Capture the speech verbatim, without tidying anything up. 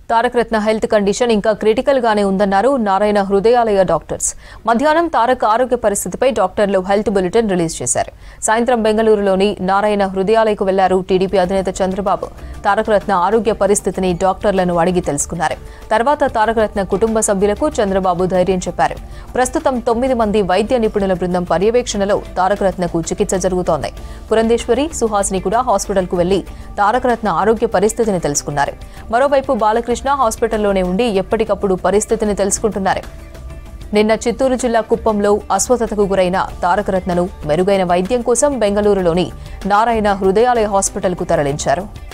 Tarakaratna health condition ఇంకా critical గానే ఉందన్నారు నారాయణ హృదయాలయ డాక్టర్స్. మధ్యాహ్నం తారక్ ఆరోగ్య పరిస్థితిపై డాక్టర్లు హెల్త్ బులెటిన్ రిలీజ్ చేశారు. సాయంత్రం బెంగళూరులోని నారాయణ హృదయాలయకు వెళ్లారు టీడీపీ అధినేత చంద్రబాబు. తారకరత్న ఆరోగ్య పరిస్థితిని డాక్టర్లను అడిగి తెలుసుకున్నారు. తర్వాత తారకరత్న కుటుంబ సభ్యులకు చంద్రబాబు ధైర్యం చెప్పారు. ప్రస్తుతం తొమ్మిది మంది వైద్య నిపుణుల బృందం పర్యవేక్షణలో తారకరత్నకు చికిత్స జరుగుతోంది. పురంధేశ్వరి, సుహాసిని కూడా హాస్పిటల్కు వెళ్లి తారకరత్న ఆరోగ్య పరిస్థితిని తెలుసుకున్నారు. మరోవైపు బాలకృష్ణ హాస్పిటల్లోనే ఉండి ఎప్పటికప్పుడు పరిస్థితిని తెలుసుకుంటున్నారు. నిన్న చిత్తూరు జిల్లా కుప్పంలో అస్వస్థతకు గురైన తారకరత్నను మెరుగైన వైద్యం కోసం బెంగళూరులోని నారాయణ హృదయాలయ హాస్పిటల్కు తరలించారు.